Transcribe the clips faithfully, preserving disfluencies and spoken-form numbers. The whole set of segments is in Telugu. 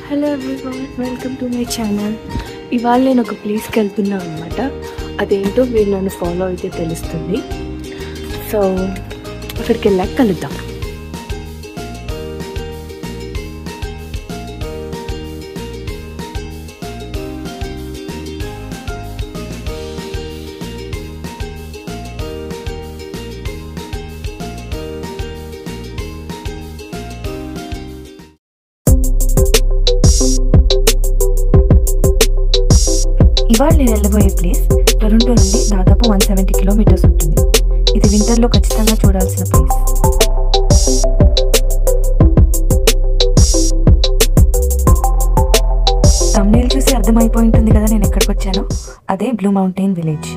Hello everyone, welcome to my channel. ఇవాళ నేను ఒక ప్లేస్కి వెళ్తున్నాను అనమాట. అదేంటో మీరు నన్ను ఫాలో అయితే తెలుస్తుంది. సో అక్కడికి వెళ్ళాక కలుద్దాం. ఇవాళ నేను వెళ్ళబోయే ప్లేస్ టొరంటో నుండి దాదాపు వన్ సెవెంటీ కిలోమీటర్స్ ఉంటుంది. ఇది వింటర్లో ఖచ్చితంగా చూడాల్సిన ప్లేస్. తమ్నెయిల్ చూసి అర్థమైపోయి ఉంటుంది కదా నేను ఎక్కడికి వచ్చానో. అదే Blue Mountain village.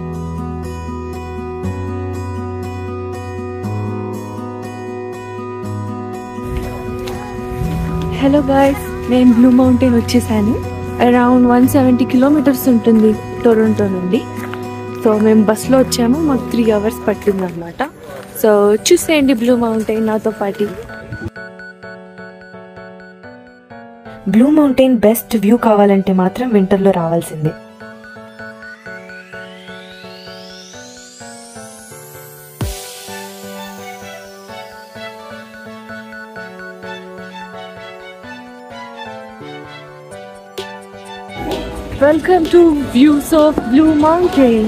Hello guys, నేను బ్లూ మౌంటైన్ వచ్చేసాను. అరౌండ్ వన్ సెవెంటీ కిలోమీటర్స్ ఉంటుంది టొరంటో నుండి. సో మేము బస్లో వచ్చాము, మాకు త్రీ అవర్స్ పట్టింది అనమాట. సో చూసేయండి బ్లూ మౌంటైన్ నాతో పాటు. బ్లూ మౌంటైన్ బెస్ట్ వ్యూ కావాలంటే మాత్రం వింటర్లో రావాల్సిందే. Welcome to Views of Blue Mountain.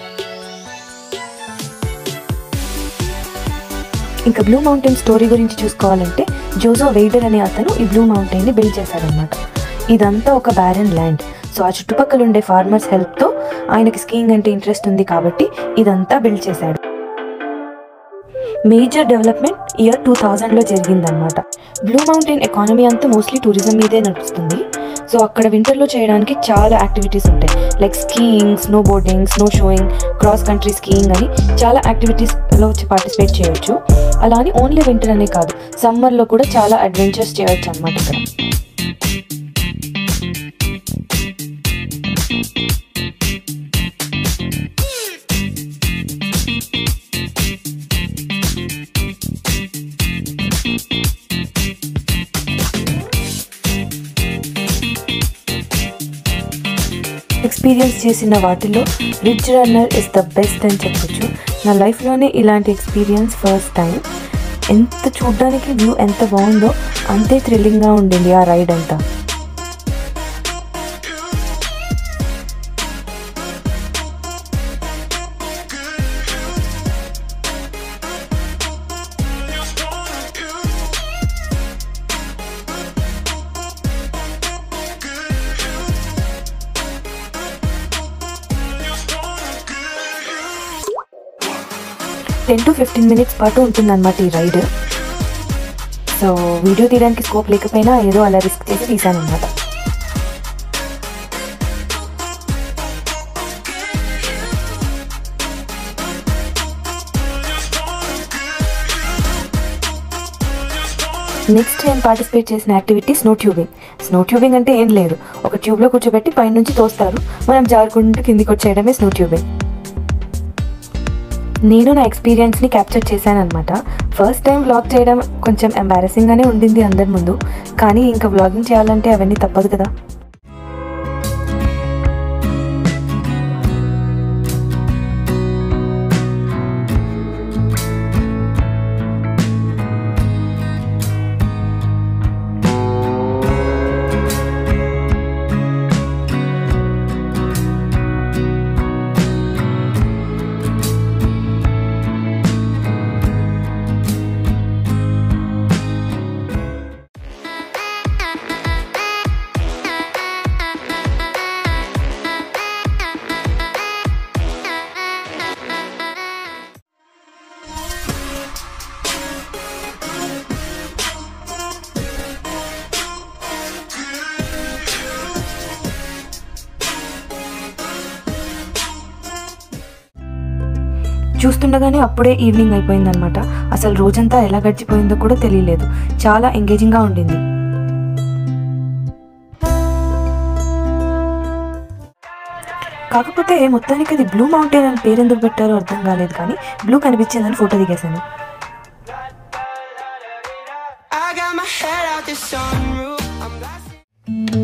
ఇంకా బ్లూ మౌంటైన్ స్టోరీ గురించి చూసుకోవాలంటే జోజో వెయిడర్ అనే అతను ఈ బ్లూ మౌంటైన్ని బిల్డ్ చేశాడనమాట. ఇదంతా ఒక బ్యారన్ ల్యాండ్. సో ఆ చుట్టుపక్కల ఉండే ఫార్మర్స్ హెల్ప్తో ఆయనకి స్కీయింగ్ అంటే ఇంట్రెస్ట్ ఉంది కాబట్టి ఇదంతా బిల్డ్ చేశాడు. మేజర్ డెవలప్మెంట్ ఇయర్ టూ థౌజండ్లో జరిగిందనమాట. బ్లూ మౌంటైన్ ఎకానమీ అంతా మోస్ట్లీ టూరిజం మీదే నడుస్తుంది. సో అక్కడ వింటర్లో చేయడానికి చాలా యాక్టివిటీస్ ఉంటాయి. Like skiing, snowboarding, snowshoeing, cross country skiing అని చాలా యాక్టివిటీస్లో పార్టిసిపేట్ చేయొచ్చు. అలా అని ఓన్లీ వింటర్ అనే కాదు, సమ్మర్లో కూడా చాలా అడ్వెంచర్స్ చేయొచ్చు అన్నమాట ఇక్కడ. ఎక్స్పీరియన్స్ చేసిన వాటిలో ridge runner is the best అని చెప్పొచ్చు. నా లైఫ్లోనే ఇలాంటి ఎక్స్పీరియన్స్ ఫస్ట్ టైం. ఎంత చూడడానికి వ్యూ ఎంత బాగుందో అంతే థ్రిల్లింగ్గా ఉండింది ఆ రైడ్ అంతా. టెన్ టు ఫిఫ్టీన్ మినిట్స్ పాటు ఉంటుందన్నమాట ఈ రైడ్. సో వీడియో తీయడానికి స్కోప్ లేకపోయినా ఏదో అలా రిస్క్ చేసి తీసాను అన్నమాట. నెక్స్ట్ నేను పార్టిసిపేట్ చేసిన activity snow tubing. Snow tubing అంటే ఏం లేదు, ఒక ట్యూబ్లో కూర్చోబెట్టి పైనుంచి తోస్తారు, మనం జారుకుంటూ కిందికి వచ్చేయడమే స్నో ట్యూబింగ్. నేను నా ఎక్స్పీరియన్స్ని క్యాప్చర్ చేశాను అనమాట. ఫస్ట్ టైం వ్లాగ్ చేయడం కొంచెం ఎంబారసింగ్గానే ఉండింది అందరి ముందు, కానీ ఇంకా వ్లాగింగ్ చేయాలంటే అవన్నీ తప్పదు కదా. చూస్తుండగానే అప్పుడే ఈవినింగ్ అయిపోయిందనమాట. అసలు రోజంతా ఎలా గడిచిపోయిందో కూడా తెలియలేదు. చాలా ఎంగేజింగ్గా ఉండింది. కాకపోతే మొత్తానికి అది బ్లూ మౌంటైన్ అని పేరు ఎందుకు పెట్టారో అర్థం కాలేదు, కానీ బ్లూ కనిపించిందని ఫోటో దిగేశాను. I got my head out the sunroof. I'm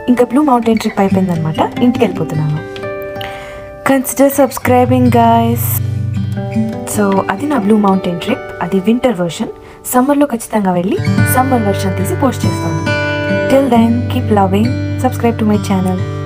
ఇంకా బ్లూ మౌంటైన్ ట్రిప్ అయిపోయిందనమాట. ఇంటికి వెళ్ళిపోతున్నాను. Consider subscribing guys. సో అది నా బ్లూ మౌంటైన్ ట్రిప్. అది వింటర్ వర్షన్. సమ్మర్లో ఖచ్చితంగా వెళ్ళి సమ్మర్ వర్షన్ తీసి పోస్ట్ చేస్తాను. Till then keep loving, subscribe to my channel.